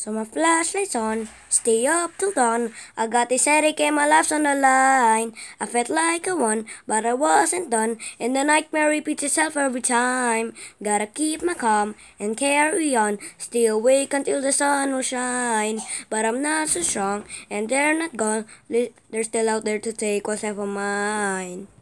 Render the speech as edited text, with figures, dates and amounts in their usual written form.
So my flashlight's on, stay up till dawn. I got this headache and my life's on the line. I felt like I won, but I wasn't done. And the nightmare repeats itself every time. Gotta keep my calm and carry on. Stay awake until the sun will shine. But I'm not so strong, and they're not gone. They're still out there to take what's left of mine.